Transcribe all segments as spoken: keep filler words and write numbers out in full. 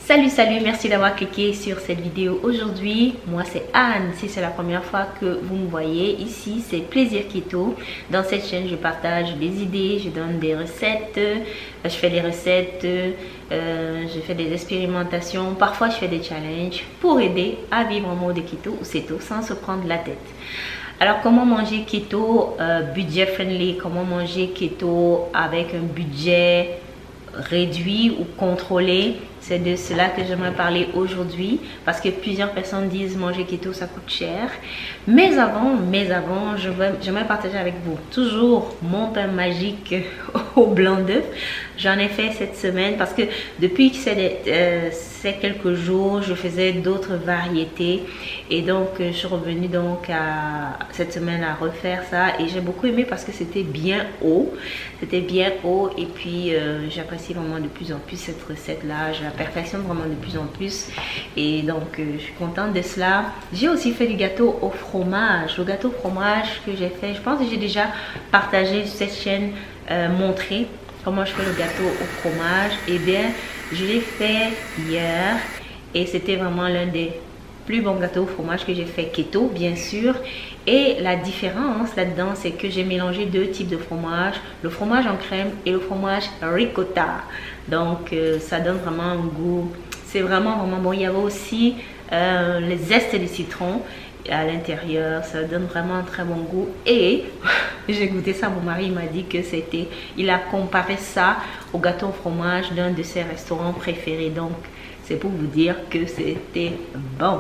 Salut, salut, merci d'avoir cliqué sur cette vidéo aujourd'hui. Moi c'est Anne, si c'est la première fois que vous me voyez, ici c'est Plaisir Keto. Dans cette chaîne je partage des idées, je donne des recettes, je fais des recettes, euh, je fais des expérimentations, parfois je fais des challenges pour aider à vivre en mode keto ou céto sans se prendre la tête. Alors comment manger keto euh, budget friendly, comment manger keto avec un budget réduit ou contrôlé, c'est de cela que j'aimerais parler aujourd'hui parce que plusieurs personnes disent manger keto ça coûte cher. Mais avant, mais avant, je vais, j'aimerais partager avec vous toujours mon pain magique au blanc d'œuf. J'en ai fait cette semaine parce que depuis que c'est euh, quelques jours, je faisais d'autres variétés et donc je suis revenue donc à cette semaine à refaire ça et j'ai beaucoup aimé parce que c'était bien haut, c'était bien haut et puis euh, j'apprécie vraiment de plus en plus cette recette là, je la perfectionne vraiment de plus en plus et donc euh, je suis contente de cela. J'ai aussi fait du gâteau au fromage, le gâteau au fromage que j'ai fait, je pense que j'ai déjà partagé sur cette chaîne, euh, montré comment je fais le gâteau au fromage. Et bien je l'ai fait hier et c'était vraiment l'un des plus bons gâteaux au fromage que j'ai fait keto bien sûr. Et la différence là-dedans c'est que j'ai mélangé deux types de fromage, le fromage en crème et le fromage ricotta. Donc euh, ça donne vraiment un goût, c'est vraiment vraiment bon. Il y avait aussi euh, les zestes de citron à l'intérieur, ça donne vraiment un très bon goût. Et j'ai goûté ça, mon mari m'a dit que c'était, il a comparé ça au gâteau au fromage d'un de ses restaurants préférés. Donc c'est pour vous dire que c'était bon.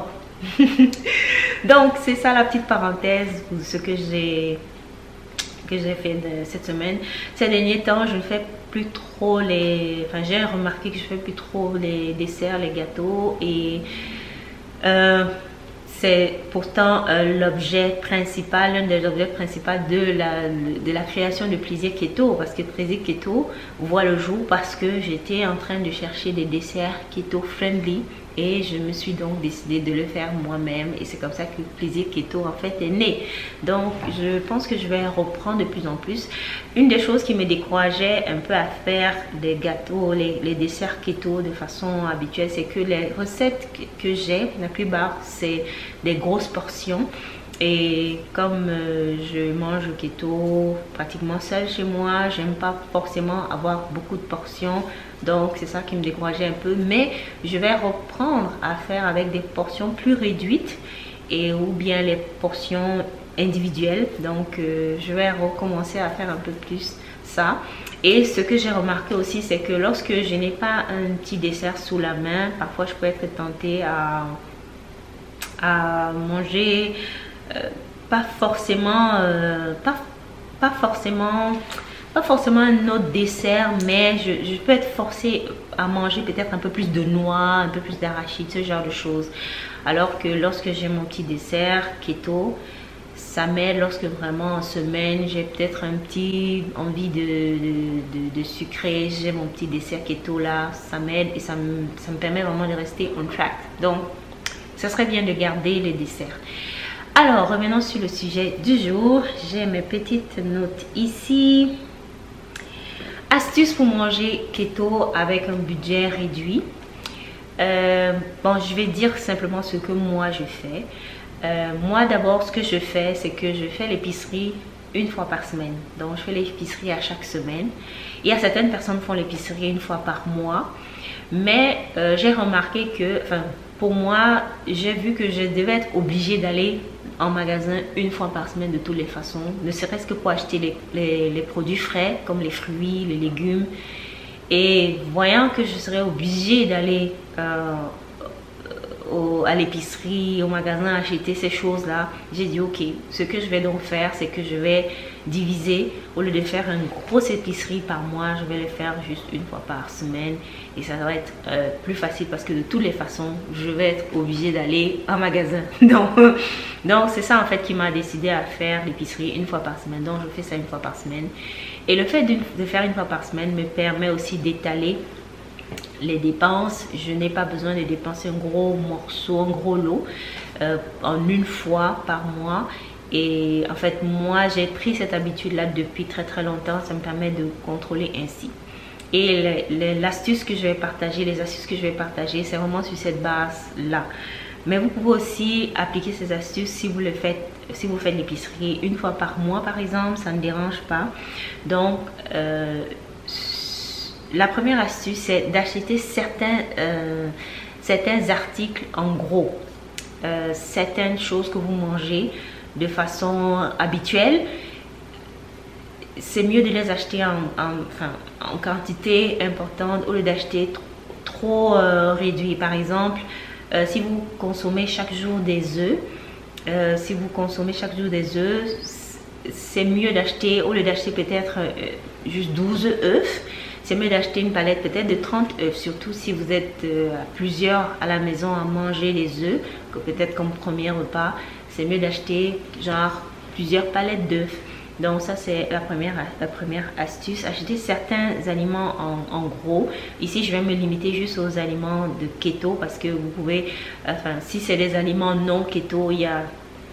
Donc c'est ça la petite parenthèse pour ce que j'ai que j'ai fait de cette semaine. Ces derniers temps je ne fais plus trop les, enfin j'ai remarqué que je fais plus trop les desserts, les gâteaux et euh, c'est pourtant euh, l'objet principal, l'un des objets principaux de la, de la création de Plaisir Keto. Parce que Plaisir Keto voit le jour parce que j'étais en train de chercher des desserts keto friendly. Et je me suis donc décidé de le faire moi-même. Et c'est comme ça que Plaisir Keto en fait est né. Donc je pense que je vais reprendre de plus en plus. Une des choses qui me décourageait un peu à faire des gâteaux, les, les desserts keto de façon habituelle, c'est que les recettes que, que j'ai, la plupart c'est des grosses portions. Et comme euh, je mange le keto pratiquement seul chez moi, j'aime pas forcément avoir beaucoup de portions. Donc c'est ça qui me décourageait un peu. Mais je vais reprendre à faire avec des portions plus réduites et ou bien les portions individuelles. Donc euh, je vais recommencer à faire un peu plus ça. Et ce que j'ai remarqué aussi, c'est que lorsque je n'ai pas un petit dessert sous la main, parfois je peux être tentée à, à manger Euh, pas forcément euh, pas, pas forcément pas forcément un autre dessert, mais je, je peux être forcée à manger peut-être un peu plus de noix, un peu plus d'arachide, ce genre de choses. Alors que lorsque j'ai mon petit dessert keto, ça m'aide lorsque vraiment en semaine j'ai peut-être un petit envie de, de, de, de sucré, j'ai mon petit dessert keto là, ça m'aide et ça me, ça me permet vraiment de rester on track. Donc ça serait bien de garder les desserts. Alors, revenons sur le sujet du jour. J'ai mes petites notes ici. Astuces pour manger keto avec un budget réduit. Euh, bon, je vais dire simplement ce que moi je fais. Euh, moi d'abord, ce que je fais, c'est que je fais l'épicerie une fois par semaine. Donc, je fais l'épicerie à chaque semaine. Il y a certaines personnes qui font l'épicerie une fois par mois. Mais euh, j'ai remarqué que, enfin, pour moi, j'ai vu que je devais être obligée d'aller en magasin une fois par semaine de toutes les façons, ne serait-ce que pour acheter les, les, les produits frais comme les fruits, les légumes. Et voyant que je serais obligée d'aller euh, au, à l'épicerie, au magasin acheter ces choses-là, j'ai dit ok, ce que je vais donc faire, c'est que je vais diviser, au lieu de faire une grosse épicerie par mois, je vais le faire juste une fois par semaine et ça va être euh, plus facile parce que de toutes les façons je vais être obligée d'aller en magasin. donc donc c'est ça en fait qui m'a décidé à faire l'épicerie une fois par semaine. Donc je fais ça une fois par semaine et le fait de faire une fois par semaine me permet aussi d'étaler les dépenses. Je n'ai pas besoin de dépenser un gros morceau, un gros lot euh, en une fois par mois. Et en fait, moi, j'ai pris cette habitude-là depuis très très longtemps. Ça me permet de contrôler ainsi. Et l'astuce que je vais partager, les astuces que je vais partager, c'est vraiment sur cette base-là. Mais vous pouvez aussi appliquer ces astuces si vous le faites, si vous faites l'épicerie une fois par mois par exemple, ça ne dérange pas. Donc, euh, la première astuce, c'est d'acheter certains, euh, certains articles en gros. Euh, certaines choses que vous mangez de façon habituelle, c'est mieux de les acheter en, en, enfin, en quantité importante au lieu d'acheter trop, trop euh, réduit. Par exemple, euh, si vous consommez chaque jour des œufs, euh, si vous consommez chaque jour des œufs, c'est mieux d'acheter, au lieu d'acheter peut-être euh, juste douze œufs, c'est mieux d'acheter une palette peut-être de trente œufs, surtout si vous êtes euh, à plusieurs à la maison à manger les œufs, que peut-être comme premier repas, c'est mieux d'acheter genre plusieurs palettes d'œufs. Donc ça c'est la première, la première astuce, acheter certains aliments en, en gros. Ici je vais me limiter juste aux aliments de keto parce que vous pouvez, enfin si c'est des aliments non keto, il y a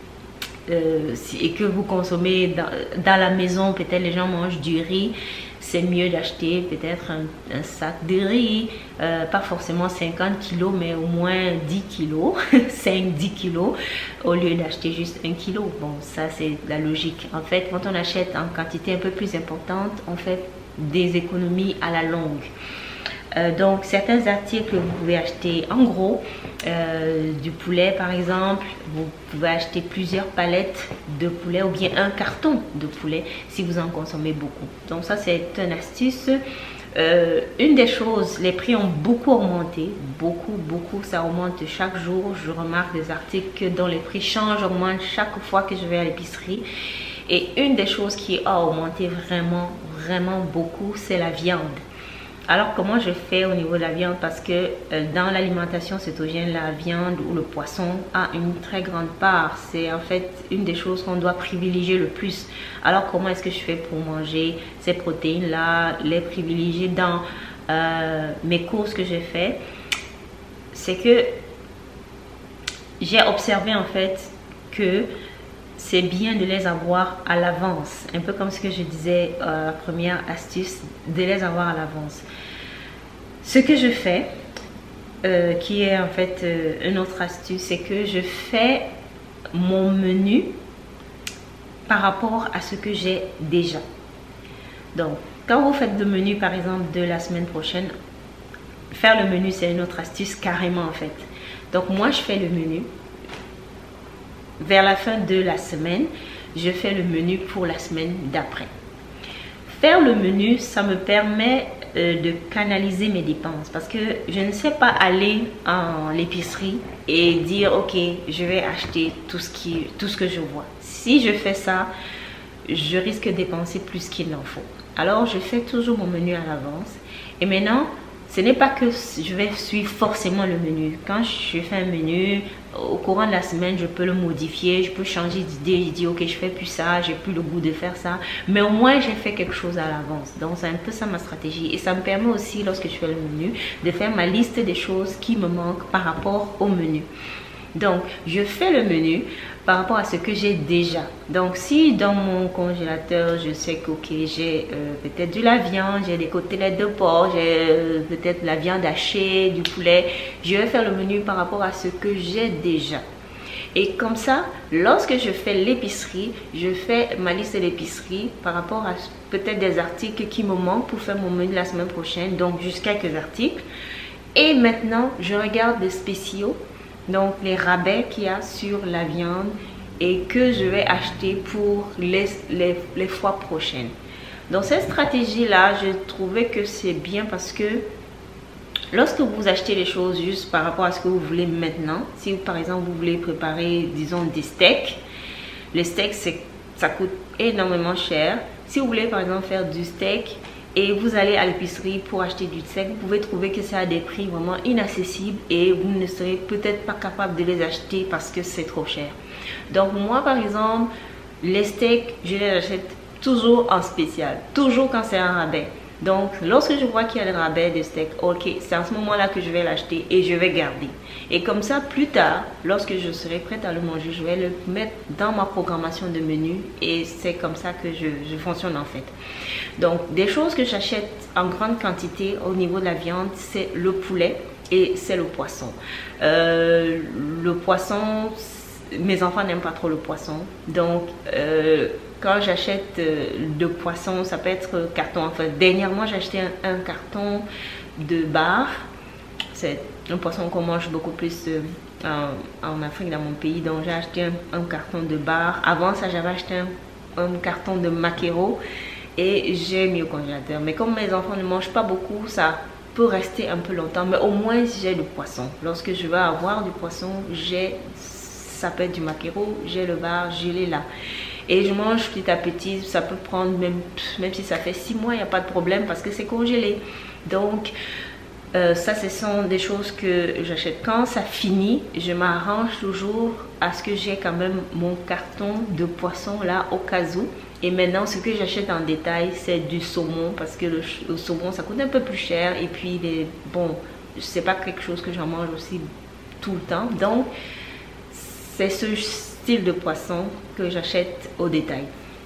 euh, si, et que vous consommez dans, dans la maison, peut-être les gens mangent du riz, c'est mieux d'acheter peut-être un, un sac de riz, euh, pas forcément cinquante kilos, mais au moins dix kilos, cinq dix kilos, au lieu d'acheter juste un kilo. Bon, ça c'est la logique. En fait, quand on achète en quantité un peu plus importante, on fait des économies à la longue. Euh, donc, certains articles que vous pouvez acheter en gros, euh, du poulet par exemple, vous pouvez acheter plusieurs palettes de poulet ou bien un carton de poulet si vous en consommez beaucoup. Donc ça c'est une astuce. Euh, une des choses, les prix ont beaucoup augmenté, beaucoup, beaucoup, ça augmente chaque jour. Je remarque des articles dont les prix changent, augmentent chaque fois que je vais à l'épicerie. Et une des choses qui a augmenté vraiment, vraiment beaucoup, c'est la viande. Alors comment je fais au niveau de la viande? Parce que euh, dans l'alimentation cétogène, la viande ou le poisson a une très grande part. C'est en fait une des choses qu'on doit privilégier le plus. Alors comment est-ce que je fais pour manger ces protéines-là, les privilégier dans euh, mes courses que j'ai fait? C'est que j'ai observé en fait que c'est bien de les avoir à l'avance. Un peu comme ce que je disais, euh, la première astuce, de les avoir à l'avance. Ce que je fais, euh, qui est en fait euh, une autre astuce, c'est que je fais mon menu par rapport à ce que j'ai déjà. Donc, quand vous faites le menu, par exemple, de la semaine prochaine, faire le menu, c'est une autre astuce carrément en fait. Donc, moi, je fais le menu. Vers la fin de la semaine, je fais le menu pour la semaine d'après. Faire le menu, ça me permet euh, de canaliser mes dépenses parce que je ne sais pas aller en l'épicerie et dire ok, je vais acheter tout ce, qui, tout ce que je vois. Si je fais ça, je risque de dépenser plus qu'il n'en faut. Alors, je fais toujours mon menu à l'avance. Et maintenant, ce n'est pas que je vais suivre forcément le menu. Quand je fais un menu, au courant de la semaine, je peux le modifier, je peux changer d'idée. Je dis, ok, je fais plus ça, j'ai plus le goût de faire ça. Mais au moins, j'ai fait quelque chose à l'avance. Donc, c'est un peu ça ma stratégie. Et ça me permet aussi, lorsque je fais le menu, de faire ma liste des choses qui me manquent par rapport au menu. Donc, je fais le menu par rapport à ce que j'ai déjà. Donc, si dans mon congélateur, je sais que ok, j'ai euh, peut-être de la viande, j'ai des côtelettes de porc, j'ai euh, peut-être la viande hachée, du poulet, je vais faire le menu par rapport à ce que j'ai déjà. Et comme ça, lorsque je fais l'épicerie, je fais ma liste de l'épicerie par rapport à peut-être des articles qui me manquent pour faire mon menu la semaine prochaine, donc juste quelques articles. Et maintenant, je regarde des spéciaux. Donc les rabais qu'il y a sur la viande et que je vais acheter pour les, les, les fois prochaines. Donc cette stratégie là, j'ai trouvé que c'est bien parce que lorsque vous achetez les choses juste par rapport à ce que vous voulez maintenant, si par exemple vous voulez préparer disons des steaks, les steaks ça coûte énormément cher. Si vous voulez par exemple faire du steak et vous allez à l'épicerie pour acheter du steak, vous pouvez trouver que c'est à des prix vraiment inaccessibles et vous ne serez peut-être pas capable de les acheter parce que c'est trop cher. Donc moi par exemple, les steaks, je les achète toujours en spécial, toujours quand c'est un rabais. Donc, lorsque je vois qu'il y a le rabais de steak, ok, c'est à ce moment-là que je vais l'acheter et je vais garder. Et comme ça, plus tard, lorsque je serai prête à le manger, je vais le mettre dans ma programmation de menu et c'est comme ça que je, je fonctionne en fait. Donc, des choses que j'achète en grande quantité au niveau de la viande, c'est le poulet et c'est le poisson. Euh, le poisson, mes enfants n'aiment pas trop le poisson. Donc, euh, quand j'achète euh, de poisson, ça peut être carton. Enfin, dernièrement, j'ai acheté un, un carton de bar. C'est un poisson qu'on mange beaucoup plus euh, en, en Afrique, dans mon pays. Donc, j'ai acheté un, un carton de bar. Avant ça, j'avais acheté un, un carton de maquereau et j'ai mis au congélateur. Mais comme mes enfants ne mangent pas beaucoup, ça peut rester un peu longtemps. Mais au moins, j'ai du poisson. Lorsque je vais avoir du poisson, j'ai, ça peut être du maquereau, j'ai le bar, je l'ai là. Et je mange petit à petit, ça peut prendre même, même si ça fait six mois, il n'y a pas de problème parce que c'est congelé. Donc, euh, ça, ce sont des choses que j'achète. Quand ça finit, je m'arrange toujours à ce que j'ai quand même mon carton de poisson là au cas où. Et maintenant, ce que j'achète en détail, c'est du saumon parce que le, le saumon, ça coûte un peu plus cher. Et puis, les, bon, c'est pas quelque chose que j'en mange aussi tout le temps. Donc, c'est ce style de poisson que j'achète au détail.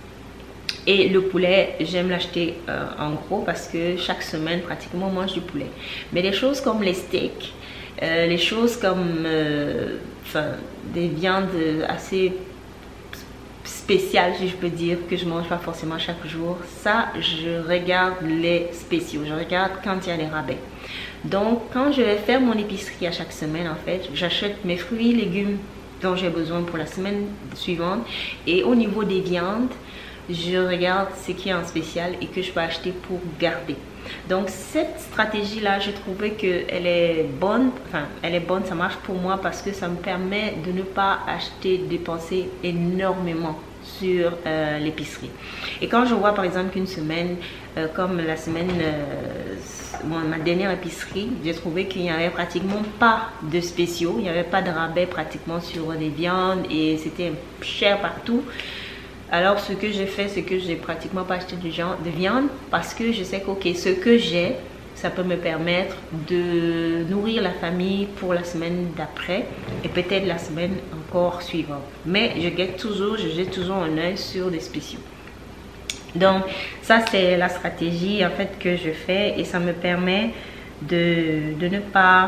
Et le poulet, j'aime l'acheter euh, en gros parce que chaque semaine, pratiquement, on mange du poulet. Mais les choses comme les steaks, euh, les choses comme euh, enfin, des viandes assez spéciales, si je peux dire, que je mange pas forcément chaque jour, ça, je regarde les spéciaux. Je regarde quand il y a les rabais. Donc, quand je vais faire mon épicerie à chaque semaine, en fait, j'achète mes fruits, légumes dont j'ai besoin pour la semaine suivante. Et au niveau des viandes, je regarde ce qui est en spécial et que je peux acheter pour garder. Donc cette stratégie là, j'ai trouvé que elle est bonne, enfin elle est bonne, ça marche pour moi parce que ça me permet de ne pas acheter, dépenser énormément sur euh, l'épicerie. Et quand je vois par exemple qu'une semaine, euh, comme la semaine, euh, bon, ma dernière épicerie, j'ai trouvé qu'il n'y avait pratiquement pas de spéciaux, il n'y avait pas de rabais pratiquement sur les viandes et c'était cher partout. Alors ce que j'ai fait, c'est que j'ai pratiquement pas acheté de, genre, de viande parce que je sais que ok, ce que j'ai, ça peut me permettre de nourrir la famille pour la semaine d'après et peut-être la semaine encore suivante. Mais je guette toujours, je jette toujours un œil sur les spéciaux. Donc ça c'est la stratégie en fait que je fais et ça me permet de, de ne pas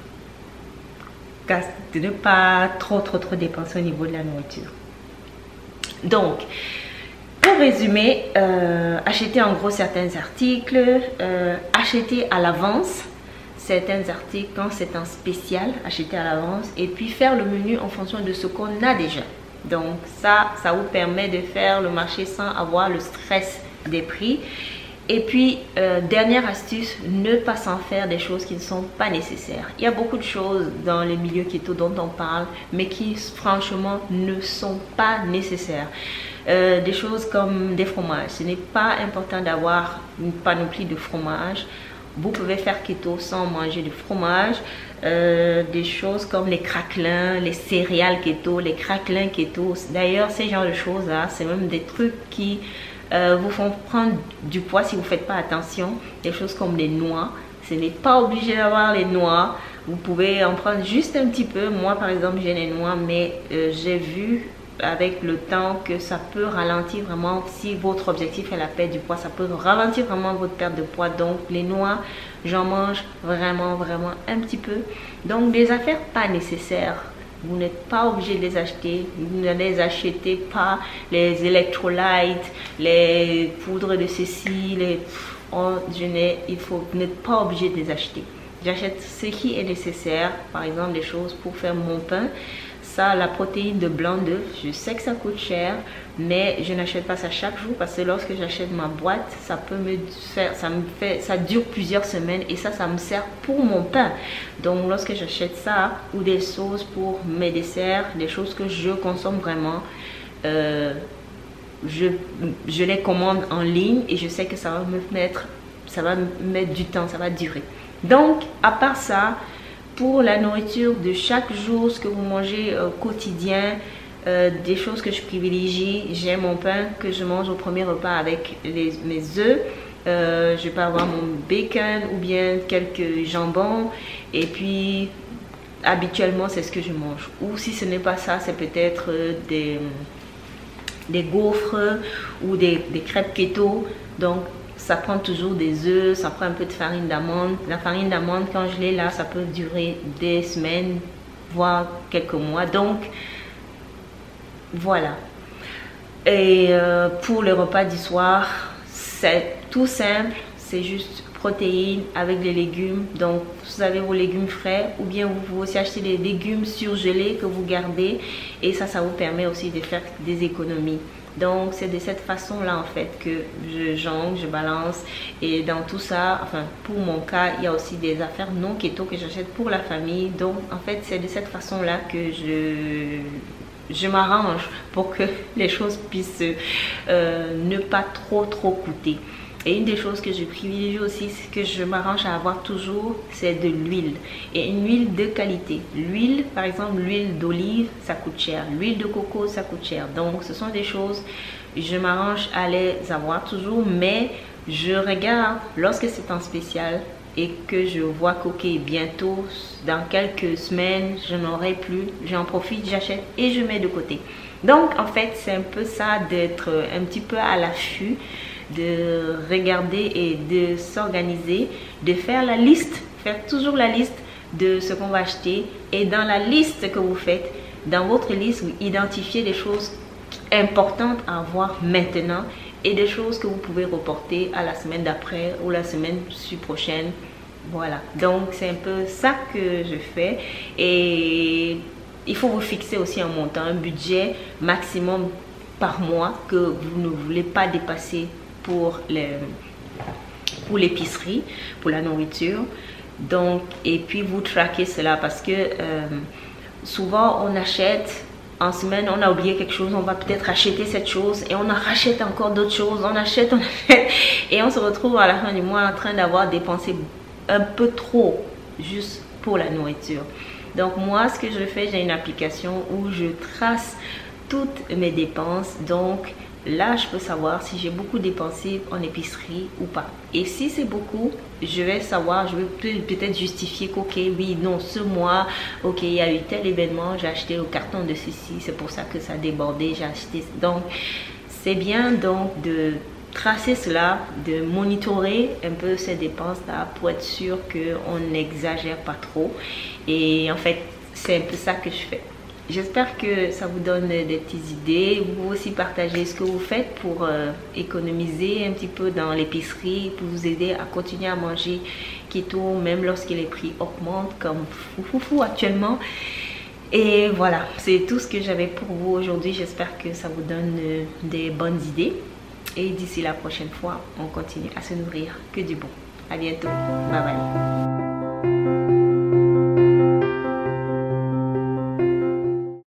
de ne pas trop trop trop dépenser au niveau de la nourriture. Donc, pour résumer, euh, acheter en gros certains articles, euh, acheter à l'avance certains articles quand c'est en spécial, acheter à l'avance et puis faire le menu en fonction de ce qu'on a déjà. Donc ça, ça vous permet de faire le marché sans avoir le stress des prix. Et puis, euh, dernière astuce, ne pas s'en faire des choses qui ne sont pas nécessaires. Il y a beaucoup de choses dans les milieux keto dont on parle, mais qui franchement ne sont pas nécessaires. Euh, des choses comme des fromages. Ce n'est pas important d'avoir une panoplie de fromages. Vous pouvez faire keto sans manger de fromage. Euh, des choses comme les craquelins, les céréales keto, les craquelins keto. D'ailleurs, ces genres de choses-là, c'est même des trucs qui... Euh, vous font prendre du poids si vous ne faites pas attention. Des choses comme les noix, ce n'est pas obligé d'avoir les noix. Vous pouvez en prendre juste un petit peu. Moi par exemple j'ai les noix, mais euh, j'ai vu avec le temps que ça peut ralentir vraiment. Si votre objectif est la perte du poids, ça peut ralentir vraiment votre perte de poids. Donc les noix, j'en mange vraiment vraiment un petit peu. Donc des affaires pas nécessaires. Vous n'êtes pas obligé de les acheter. Vous ne les achetez pas. Les électrolytes, les poudres de ceci, les... Oh, je n'ai, il faut, vous n'êtes pas obligé de les acheter. J'achète ce qui est nécessaire. Par exemple, des choses pour faire mon pain. Ça, la protéine de blanc d'œuf, je sais que ça coûte cher, mais je n'achète pas ça chaque jour parce que lorsque j'achète ma boîte, ça peut me faire, ça me fait, ça dure plusieurs semaines et ça, ça me sert pour mon pain. Donc, lorsque j'achète ça ou des sauces pour mes desserts, des choses que je consomme vraiment, euh, je, je les commande en ligne et je sais que ça va me mettre, ça va me mettre du temps, ça va durer. Donc, à part ça, pour la nourriture de chaque jour, ce que vous mangez au quotidien, euh, des choses que je privilégie, j'ai mon pain que je mange au premier repas avec les, mes œufs Euh, je peux avoir mon bacon ou bien quelques jambons. Et puis, habituellement, c'est ce que je mange. Ou si ce n'est pas ça, c'est peut-être des, des gaufres ou des, des crêpes keto. Donc, ça prend toujours des œufs, ça prend un peu de farine d'amande. La farine d'amande, quand je l'ai là, ça peut durer des semaines, voire quelques mois. Donc, voilà. Et euh, pour le repas du soir, c'est tout simple. C'est juste protéines avec des légumes. Donc, vous avez vos légumes frais ou bien vous pouvez aussi acheter des légumes surgelés que vous gardez. Et ça, ça vous permet aussi de faire des économies. Donc, c'est de cette façon-là, en fait, que je jongle, je balance. Et dans tout ça, enfin, pour mon cas, il y a aussi des affaires non keto que j'achète pour la famille. Donc, en fait, c'est de cette façon-là que je, je m'arrange pour que les choses puissent euh, ne pas trop, trop coûter. Et une des choses que je privilégie aussi, c'est que je m'arrange à avoir toujours, c'est de l'huile. Et une huile de qualité. L'huile, par exemple, l'huile d'olive, ça coûte cher. L'huile de coco, ça coûte cher. Donc, ce sont des choses, je m'arrange à les avoir toujours. Mais je regarde lorsque c'est en spécial et que je vois qu'ok, bientôt, dans quelques semaines, je n'aurai plus. J'en profite, j'achète et je mets de côté. Donc, en fait, c'est un peu ça d'être un petit peu à l'affût, de regarder et de s'organiser, de faire la liste, faire toujours la liste de ce qu'on va acheter. Et dans la liste que vous faites, dans votre liste, vous identifiez des choses importantes à avoir maintenant et des choses que vous pouvez reporter à la semaine d'après ou la semaine prochaine. Voilà, donc c'est un peu ça que je fais. Et il faut vous fixer aussi un montant, un budget maximum par mois que vous ne voulez pas dépasser pour les pour l'épicerie, pour la nourriture. Donc, et puis vous traquez cela parce que euh, souvent on achète en semaine, on a oublié quelque chose, on va peut-être acheter cette chose et on en rachète encore d'autres choses, on achète, on achète et on se retrouve à la fin du mois en train d'avoir dépensé un peu trop juste pour la nourriture. Donc moi, ce que je fais, j'ai une application où je trace toutes mes dépenses. Donc là, je peux savoir si j'ai beaucoup dépensé en épicerie ou pas. Et si c'est beaucoup, je vais savoir, je vais peut-être justifier qu'ok, oui, non, ce mois, ok, il y a eu tel événement, j'ai acheté le carton de ceci, c'est pour ça que ça a débordé, j'ai acheté. Donc, c'est bien donc de tracer cela, de monitorer un peu ces dépenses-là pour être sûr qu'on n'exagère pas trop. Et en fait, c'est un peu ça que je fais. J'espère que ça vous donne des petites idées. Vous pouvez aussi partager ce que vous faites pour euh, économiser un petit peu dans l'épicerie, pour vous aider à continuer à manger keto, même lorsque les prix augmentent comme fou actuellement. Et voilà, c'est tout ce que j'avais pour vous aujourd'hui. J'espère que ça vous donne euh, des bonnes idées. Et d'ici la prochaine fois, on continue à se nourrir que du bon. À bientôt. Bye bye.